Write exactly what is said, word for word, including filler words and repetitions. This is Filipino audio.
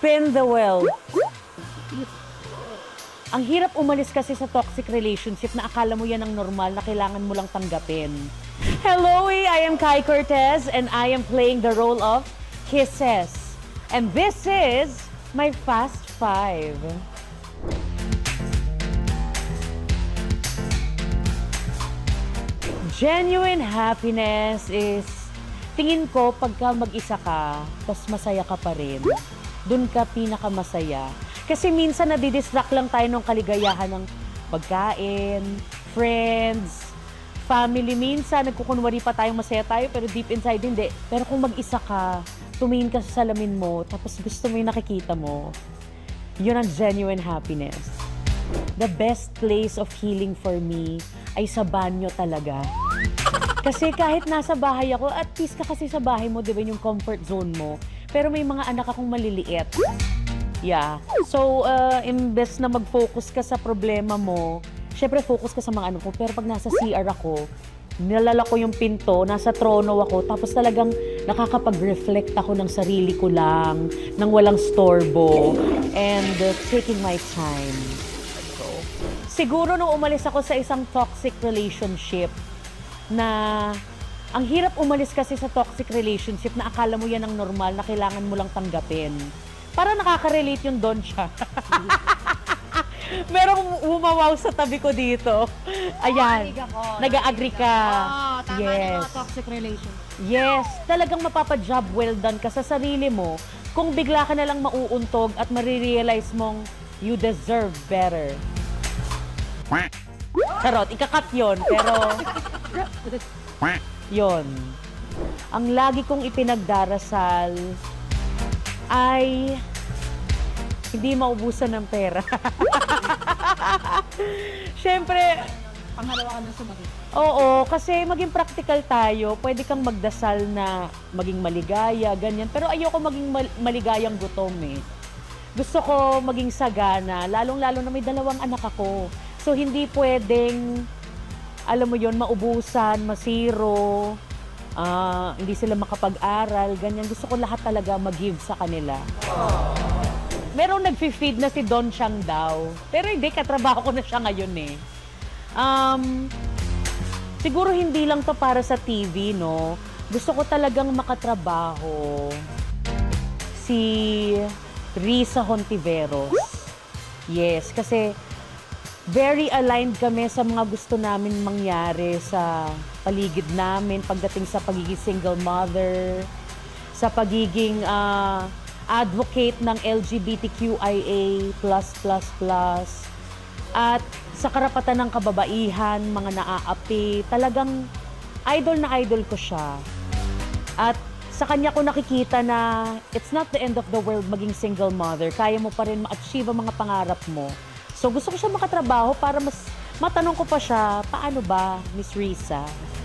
Spin the wheel. Ang hirap umalis kasi sa toxic relationship na akala mo yan ang normal na kailangan mo lang tanggapin. Hello, I am Kai Cortez and I am playing the role of Kisses. And this is my Fast Five. Genuine happiness is, tingin ko, pagka mag-isa ka, tas masaya ka pa rin, dun ka pinakamasaya. Kasi minsan nadidistract lang tayo ng kaligayahan ng pagkain, friends, family. Minsan nagkukunwari pa tayong masaya tayo pero deep inside hindi. Pero kung mag-isa ka, tumingin ka sa salamin mo, tapos gusto mo yung nakikita mo, yun ang genuine happiness. The best place of healing for me ay sa banyo talaga. Kasi kahit nasa bahay ako, at peace ka kasi sa bahay mo, di ba, yung comfort zone mo. Pero may mga anak akong maliliit. Yeah. So, uh, imbes na mag-focus ka sa problema mo, syempre focus ka sa mga ano ko. Pero pag nasa C R ako, nilala ko yung pinto, nasa trono ako, tapos talagang nakakapag-reflect ako ng sarili ko lang, ng walang storbo, and uh, taking my time. So, siguro nung umalis ako sa isang toxic relationship, na ang hirap umalis kasi sa toxic relationship na akala mo yan ang normal na kailangan mo lang tanggapin. Para nakaka-relate yung don siya. Merong umawaw sa tabi ko dito. Ayan. Nag-a-agree ka. Oo, tama yes. na mga toxic relation. Yes. Talagang mapapa-job well done ka sa sarili mo kung bigla ka na lang mauuntog at marirealize mong you deserve better. Charot, ikakat yun, pero yun. Ang lagi kong ipinagdarasal ay hindi maubusan ng pera. Siyempre, Pangalawa ka na sumagot. oo, kasi maging practical tayo. Pwede kang magdasal na maging maligaya, ganyan. Pero ayoko maging mal maligayang gutom eh. Gusto ko maging sagana, lalong-lalo na may dalawang anak ako. So, hindi pwedeng, alam mo yon, maubusan, masiro, uh, hindi sila makapag-aral, ganyan. Gusto ko lahat talaga mag-give sa kanila. Merong nag-feed na si Don Chang daw. Pero hindi, katrabaho ko na siya ngayon eh. Um, siguro hindi lang to para sa T V, no? Gusto ko talagang makatrabaho si Risa Hontiveros. Yes, kasi very aligned kami sa mga gusto namin mangyari sa paligid namin pagdating sa pagiging single mother, sa pagiging uh, advocate ng L G B T Q I A plus plus plus, at sa karapatan ng kababaihan, mga naaapi. Talagang idol na idol ko siya. At sa kanya ko nakikita na it's not the end of the world maging single mother. Kaya mo pa rin ma-achieve ang mga pangarap mo. So gusto ko siya makatrabaho para mas matanong ko pa siya, paano ba, Miss Risa?